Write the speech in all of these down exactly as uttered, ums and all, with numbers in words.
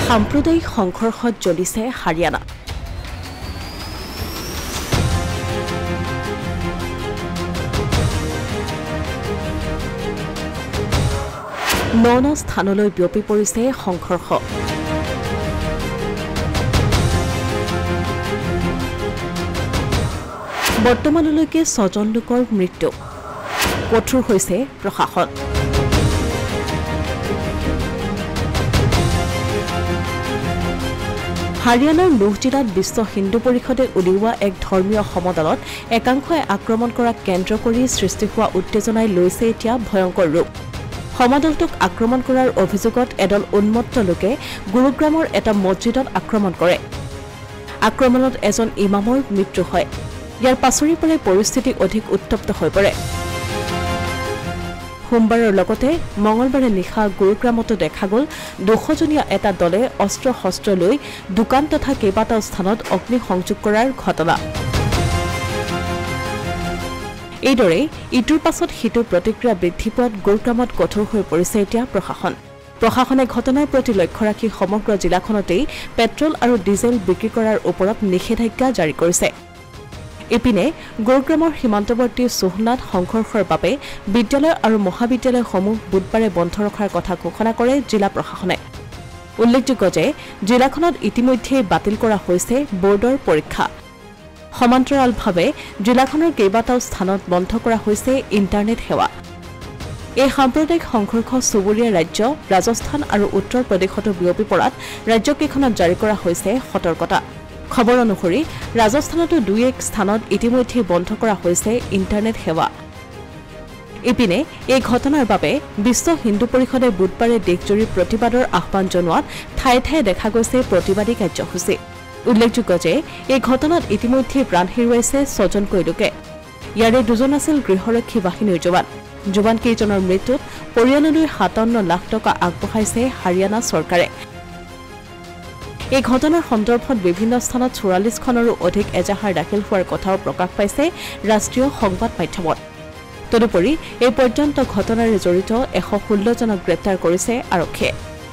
সাম্প্ৰদায়িক সংঘৰ্ষত জ্বলিছে হাৰিয়ানা। ন ন স্থানলৈ বিয়পি পৰিছে সংঘৰ্ষ। বৰ্তমানলৈকে ছজন লোকৰ মৃত্যু। কঠোৰ হৈছে প্ৰশাসন। হাৰিয়ানাৰ নুহ জিলাত বিশ্ব হিন্দু পৰিষদে উলিওৱা এক ধৰ্মীয় সমদলত একাংশই আক্ৰমণ কৰা কেন্দ্ৰ কৰি সৃষ্টি হোৱা উত্তেজনাই লৈছে এতিয়া ভয়ংকৰ ৰূপ। সমদলটোক আক্ৰমণ কৰাৰ অভিযোগত এদল উন্মত্ত লোকে গুৰুগ্ৰামৰ এটা মছজিদত আক্ৰমণ কৰে। আক্ৰমণত এজন ইমামৰ মৃত্যু হয়। ইয়াৰ পাছৰে পৰাই পৰিস্থিতি অধিক উত্তপ্ত হৈ পৰে। সোমবাৰৰ লগতে মঙলবাৰে নিশা গুৰুগ্ৰামতো দেখা গ'ল দুশজনীয়া এটা দলে অস্ত্ৰ শস্ত্ৰ লৈ দোকান তথা কেইবাটাও স্থানত অগ্নিসংযোগ কৰাৰ ঘটনা। এইদৰে ইটোৰ পাছত সিটোৰ প্ৰতিক্ৰিয়া বৃদ্ধি পোৱাত গুৰুগ্ৰামত কঠোৰ হৈ পৰিছে এতিয়া প্ৰশাসন। প্ৰশাসনে ঘটনাৰ প্ৰতি লক্ষ্য ৰাখি সমগ্ৰ জিলাখনতেই পেট্ৰল আৰু ডিজেল বিক্ৰী কৰাৰ ওপৰত নিষেধাজ্ঞা জাৰি কৰিছে। ইপিনে গুৰুগ্ৰামৰ সীমান্তৱৰ্তী সোহনাত সংঘৰ্ষৰ বাবে বিদ্যালয় আৰু মহাবিদ্যালয়সমূহ বুধবাৰে বন্ধ ৰখাৰ কথা ঘোষণা কৰে জিলা প্ৰশাসনে। উল্লেখযোগ্য যে জিলাখনত ইতিমধ্যে বাতিল কৰা হৈছে বোৰ্ডৰ পৰীক্ষা। সমান্তৰালভাৱে জিলাখনৰ কেইবাটাও স্থানত বন্ধ কৰা হৈছে ইণ্টাৰনেট সেৱা। এই সাম্প্ৰদায়িক সংঘৰ্ষ চুবুৰীয়া ৰাজ্য ৰাজস্থান আৰু উত্তৰ প্ৰদেশতো বিয়পি পৰাত ৰাজ্যকেইখনত জাৰি কৰা হৈছে সতৰ্কতা। খবৰ অনুসৰি ৰাজস্থানতো দুই এক স্থানত ইতিমধ্যে বন্ধ কৰা হৈছে ইণ্টাৰনেট সেৱা। ইপিনে এই ঘটনাৰ বাবে বিশ্ব হিন্দু পৰিষদে বুধবাৰে দেশজুৰি প্ৰতিবাদৰ আহ্বান জনোৱাত ঠায়ে ঠায়ে দেখা গৈছে প্ৰতিবাদী কাৰ্যসূচী। উল্লেখযোগ্য যে এই ঘটনাত ইতিমধ্যে প্ৰাণ হেৰুৱাইছে ছজনকৈ লোকে। ইয়াৰে দুজন আছিল গৃহৰক্ষী বাহিনীৰ জোৱান। জোৱানকেইজনৰ মৃত্যুত পৰিয়াললৈ সাতাৱন্ন লাখ টকা আগবঢ়াইছে হাৰিয়ানা চৰকাৰে। এই ঘটনাৰ সন্দৰ্ভত বিভিন্ন স্থানত চৌৰাল্লিছখনৰো অধিক এজাহাৰ দাখিল হোৱাৰ কথাও প্ৰকাশ পাইছে ৰাষ্ট্ৰীয় সংবাদ মাধ্যমত। তদুপৰি এই পৰ্যন্ত ঘটনাৰে জড়িত এশ ষোল্লজনক গ্ৰেপ্তাৰ কৰিছে আৰক্ষীয়ে।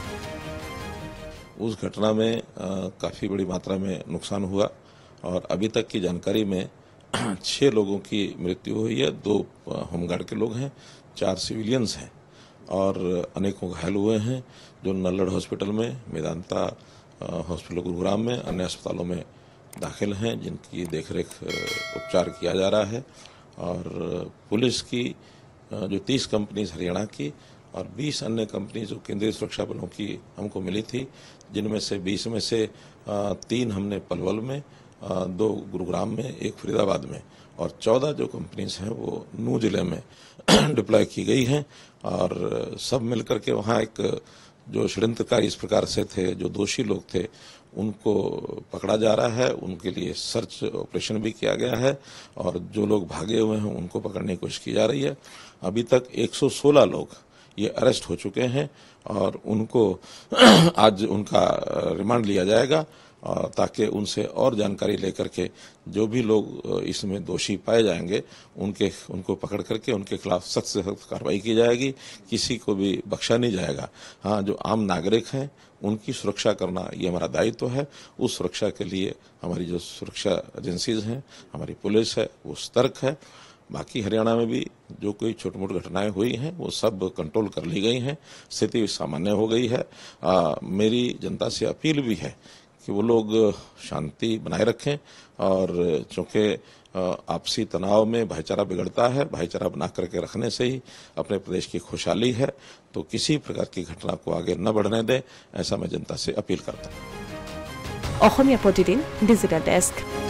उस घटना में आ, काफी बड़ी मात्रा में नुकसान हुआ और अभी तक की जानकारी में छह लोगों की मृत्यु हुई है। दो होमगार्ड के लोग हैं, चार सिविलियंस हैं और अनेकों घायल हुए हैं जो नल्लड़ हॉस्पिटल में, मेदांता हॉस्पिटल गुरुग्राम में, अन्य अस्पतालों में दाखिल हैं जिनकी देखरेख उपचार किया जा रहा है। और पुलिस की जो तीस कंपनीज हरियाणा की और बीस अन्य कंपनी जो केंद्रीय सुरक्षा बलों की हमको मिली थी, जिनमें से बीस में से तीन हमने पलवल में, दो गुरुग्राम में, एक फरीदाबाद में और चौदह जो कंपनीज हैं वो नूह जिले में डिप्लॉय की गई हैं। और सब मिलकर के वहाँ एक जो षड्यंत्रकारी इस प्रकार से थे, जो दोषी लोग थे, उनको पकड़ा जा रहा है। उनके लिए सर्च ऑपरेशन भी किया गया है और जो लोग भागे हुए हैं उनको पकड़ने की कोशिश की जा रही है। अभी तक एक सौ सोलह लोग ये अरेस्ट हो चुके हैं और उनको आज उनका रिमांड लिया जाएगा ताकि उनसे और जानकारी लेकर के जो भी लोग इसमें दोषी पाए जाएंगे उनके उनको पकड़ करके उनके खिलाफ सख्त से सख्त कार्रवाई की जाएगी। किसी को भी बख्शा नहीं जाएगा। हाँ, जो आम नागरिक हैं उनकी सुरक्षा करना ये हमारा दायित्व है। उस सुरक्षा के लिए हमारी जो सुरक्षा एजेंसीज हैं, हमारी पुलिस है, वो सतर्क है। बाकी हरियाणा में भी जो कोई छोटी मोटी घटनाएं हुई हैं वो सब कंट्रोल कर ली गई हैं, स्थिति सामान्य हो गई है। आ, मेरी जनता से अपील भी है कि वो लोग शांति बनाए रखें और चूँकि आपसी तनाव में भाईचारा बिगड़ता है, भाईचारा बना करके रखने से ही अपने प्रदेश की खुशहाली है। तो किसी प्रकार की घटना को आगे न बढ़ने दें, ऐसा मैं जनता से अपील करता हूँ। Asomiya Pratidin digital desk.